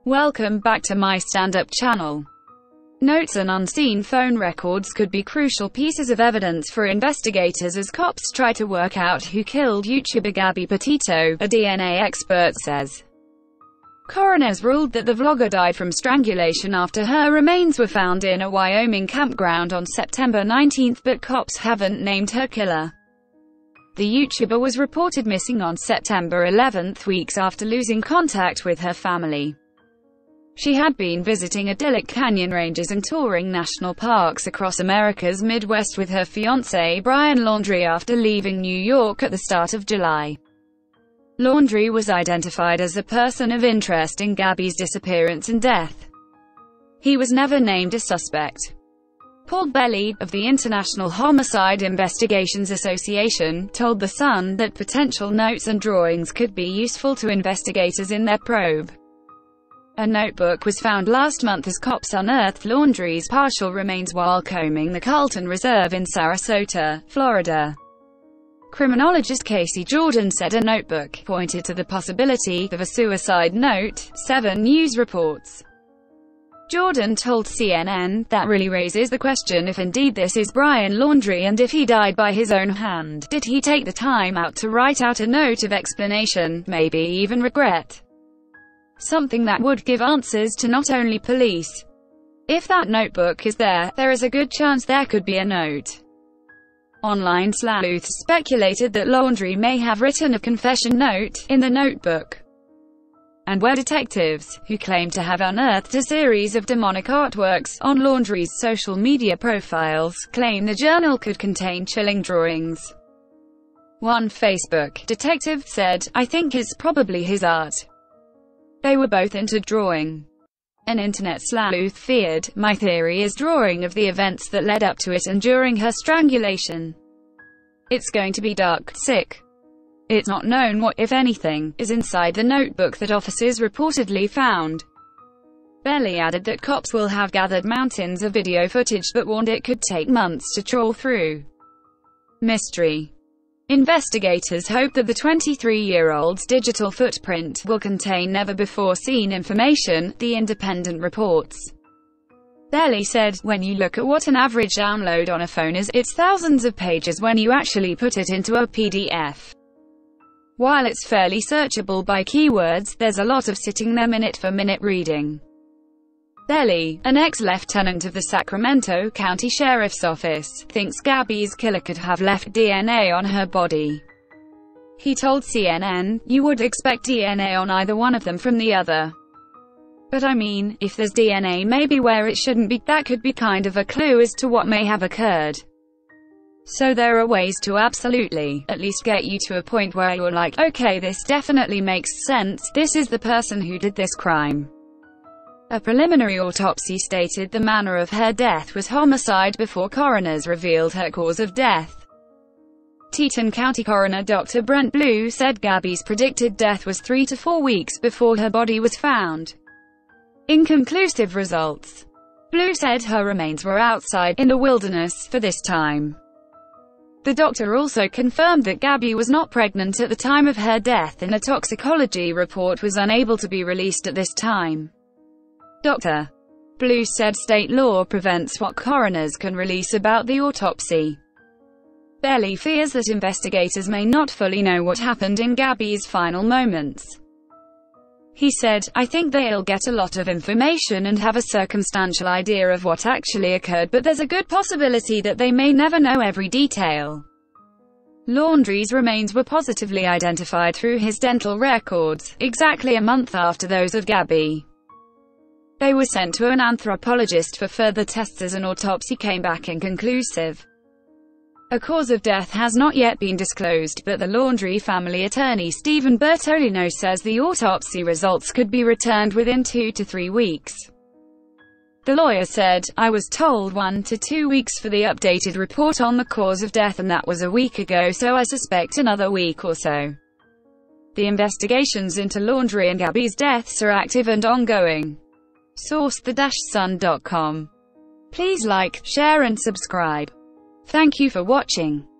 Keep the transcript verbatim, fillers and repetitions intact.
Welcome back to my stand-up channel. Notes and unseen phone records could be crucial pieces of evidence for investigators as cops try to work out who killed YouTuber Gabby Petito, a D N A expert says. Coroners ruled that the vlogger died from strangulation after her remains were found in a Wyoming campground on September nineteenth, but cops haven't named her killer. The YouTuber was reported missing on September eleventh, weeks after losing contact with her family. She had been visiting idyllic canyon ranges and touring national parks across America's Midwest with her fiancé Brian Laundrie after leaving New York at the start of July. Laundrie was identified as a person of interest in Gabby's disappearance and death. He was never named a suspect. Paul Belli, of the International Homicide Investigations Association, told The Sun that potential notes and drawings could be useful to investigators in their probe. A notebook was found last month as cops unearthed Laundrie's partial remains while combing the Carlton Reserve in Sarasota, Florida. Criminologist Casey Jordan said a notebook pointed to the possibility of a suicide note, Seven News reports. Jordan told C N N, "That really raises the question if indeed this is Brian Laundrie, and if he died by his own hand, did he take the time out to write out a note of explanation, maybe even regret? Something that would give answers to not only police. If that notebook is there, there is a good chance there could be a note." Online sleuths speculated that Laundrie may have written a confession note in the notebook, and where detectives, who claim to have unearthed a series of demonic artworks on Laundrie's social media profiles, claim the journal could contain chilling drawings. One Facebook detective said, "I think it's probably his art. They were both into drawing." An internet sleuth feared, "My theory is drawing of the events that led up to it and during her strangulation. It's going to be dark, sick. It's not known what, if anything, is inside the notebook that officers reportedly found." Belli added that cops will have gathered mountains of video footage, but warned it could take months to trawl through. Mystery. Investigators hope that the twenty-three-year-old's digital footprint will contain never-before-seen information, The Independent reports. Belli said, "When you look at what an average download on a phone is, it's thousands of pages when you actually put it into a P D F. While it's fairly searchable by keywords, there's a lot of sitting there minute-for-minute reading." Belli, an ex-lieutenant of the Sacramento County Sheriff's Office, thinks Gabby's killer could have left D N A on her body. He told C N N, "You would expect D N A on either one of them from the other. But I mean, if there's D N A maybe where it shouldn't be, that could be kind of a clue as to what may have occurred. So there are ways to absolutely, at least get you to a point where you're like, okay, this definitely makes sense, this is the person who did this crime." A preliminary autopsy stated the manner of her death was homicide before coroners revealed her cause of death. Teton County Coroner Doctor Brent Blue said Gabby's predicted death was three to four weeks before her body was found. Inconclusive results. Blue said her remains were outside, in the wilderness, for this time. The doctor also confirmed that Gabby was not pregnant at the time of her death, and a toxicology report was unable to be released at this time. Doctor Blue said state law prevents what coroners can release about the autopsy. Belli fears that investigators may not fully know what happened in Gabby's final moments. He said, "I think they'll get a lot of information and have a circumstantial idea of what actually occurred, but there's a good possibility that they may never know every detail." Laundrie's remains were positively identified through his dental records, exactly a month after those of Gabby. They were sent to an anthropologist for further tests as an autopsy came back inconclusive. A cause of death has not yet been disclosed, but the Laundrie family attorney Stephen Bertolino says the autopsy results could be returned within two to three weeks. The lawyer said, "I was told one to two weeks for the updated report on the cause of death, and that was a week ago, so I suspect another week or so." The investigations into Laundrie and Gabby's deaths are active and ongoing. Source the sun dot com. Please like, share and subscribe. Thank you for watching.